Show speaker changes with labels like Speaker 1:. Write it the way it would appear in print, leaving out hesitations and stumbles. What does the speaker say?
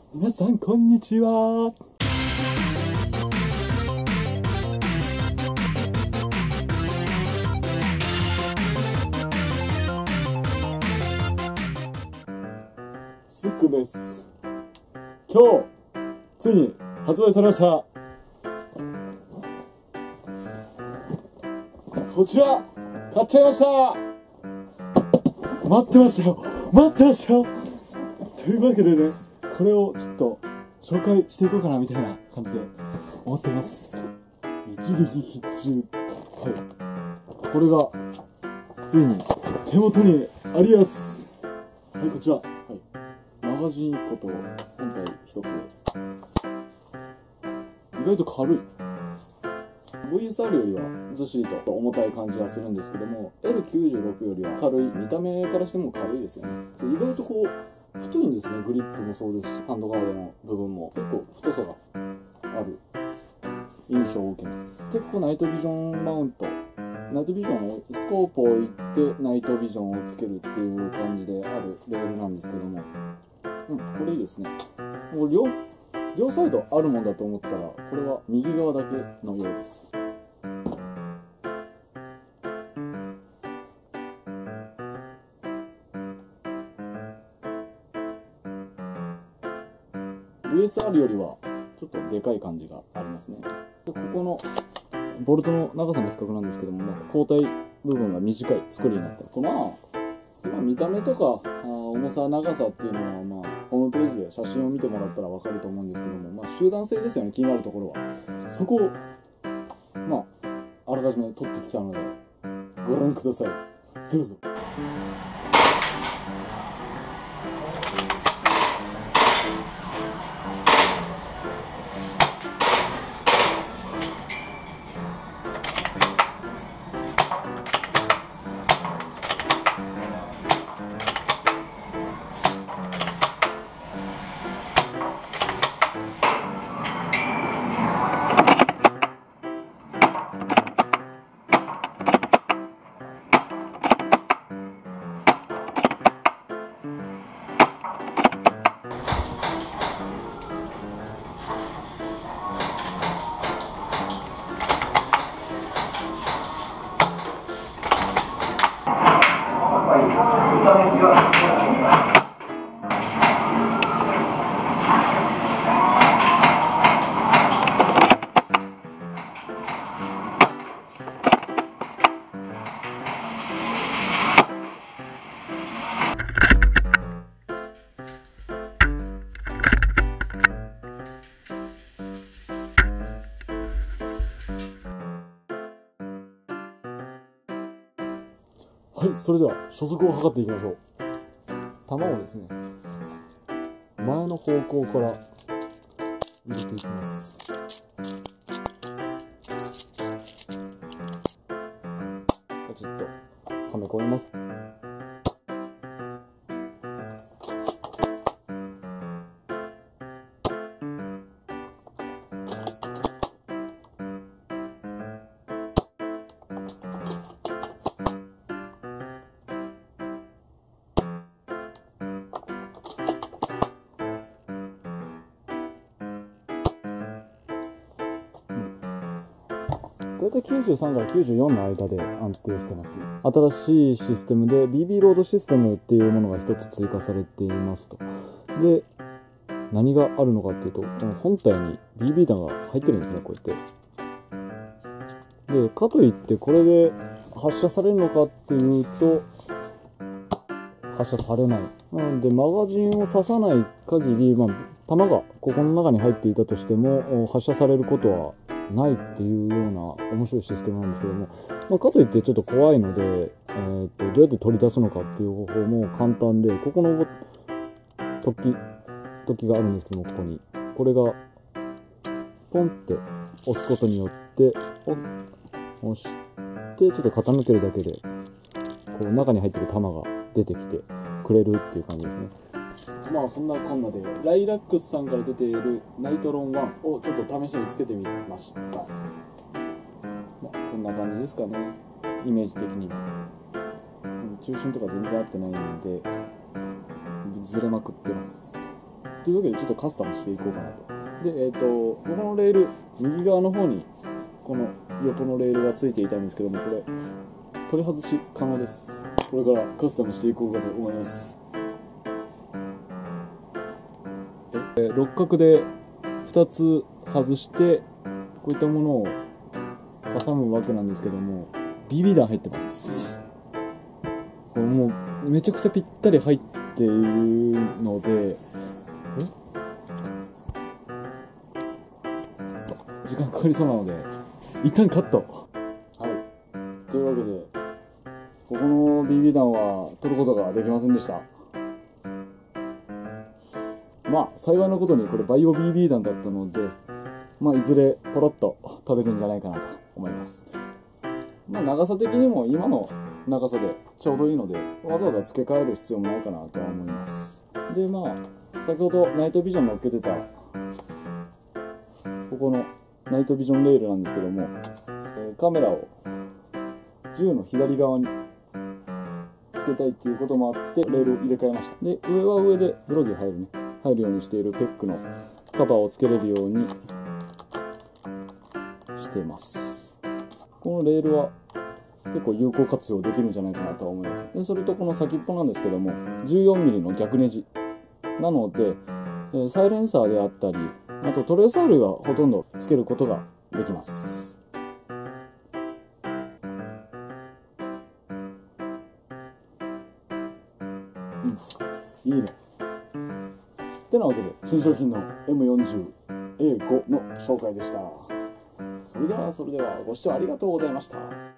Speaker 1: 皆さんこんにちは。スックです。今日ついに発売されました。こちら買っちゃいました。待ってましたよ。というわけでね、これをちょっと紹介していこうかなみたいな感じで思っています。一撃必中。はい、これがついに手元にあります。はい、こちら、はい、マガジン1個と本体1つ。意外と軽い。 VSR よりはずっしりと重たい感じがするんですけども、 L96 よりは軽い。見た目からしても軽いですよね。意外とこう太いんですね。グリップもそうですし、ハンドガードの部分も結構太さがある印象を受けます。結構ナイトビジョンマウント、ナイトビジョンをスコープをいってナイトビジョンをつけるっていう感じであるレールなんですけども、これいいですね。もう両サイドあるもんだと思ったら、これは右側だけのようです。VSR よりはちょっとでかい感じがありますね。で、ここのボルトの長さの比較なんですけども、交代部分が短い作りになってる。見た目とか重さ、長さっていうのは、ホームページで写真を見てもらったら分かると思うんですけども、集団性ですよね、気になるところは。そこをあらかじめ撮ってきたのでご覧ください。どうぞ。はい、それでは初速を測っていきましょう。弾をですね、前の方向から入れていきます。カチッとはめ込みます。だいたい93から94の間で安定してます。新しいシステムで BB ロードシステムっていうものが一つ追加されていますと。で、何があるのかっていうと、この本体に BB 弾が入ってるんですね、こうやって。で、かといってこれで発射されるのかっていうと、発射されない。なので、マガジンを刺さない限り、弾がここの中に入っていたとしても発射されることはないっていうような面白いシステムなんですけども、かといってちょっと怖いので、どうやって取り出すのかっていう方法も簡単で、ここの突起があるんですけども、これがポンって押すことによって押してちょっと傾けるだけでこう中に入ってる弾が出てきてくれるっていう感じですね。そんなこんなでライラックスさんから出ているナイトロン1をちょっと試しにつけてみました。こんな感じですかね、イメージ的には。中心とか全然合ってないんでずれまくってます。 というわけでちょっとカスタムしていこうかなと。でここのレール右側の方にこの横のレールがついていたんですけども、これ取り外し可能です。これからカスタムしていこうかと思います。六角で2つ外してこういったものを挟むわけなんですけども、 BB 弾入ってます。これもうめちゃくちゃぴったり入っているので時間かかりそうなので一旦カット。はい、というわけでここの BB 弾は取ることができませんでした。まあ幸いなことにこれバイオ BB 弾だったので、まあいずれポロッと取れるんじゃないかなと思います。まあ長さ的にも今の長さでちょうどいいので、わざわざ付け替える必要もないかなとは思います。でまあ先ほどナイトビジョン乗っけてたここのナイトビジョンレールなんですけども、カメラを銃の左側につけたいっていうこともあってレールを入れ替えました。で上は上でブロギー入るようにしているペックのカバーをつけれるようにしています。このレールは結構有効活用できるんじゃないかなとは思います。でそれとこの先っぽなんですけども 14mm の逆ネジなので、サイレンサーであったり、あとトレーサー類はほとんどつけることができます。いいね。ってなわけで新商品の M40A5 の紹介でした。それではご視聴ありがとうございました。